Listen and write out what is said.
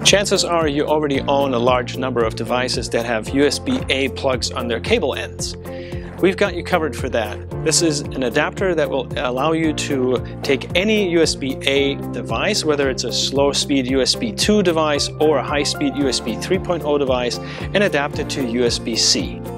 Chances are you already own a large number of devices that have USB-A plugs on their cable ends. We've got you covered for that. This is an adapter that will allow you to take any USB-A device, whether it's a slow-speed USB 2 device or a high-speed USB 3.0 device, and adapt it to USB-C.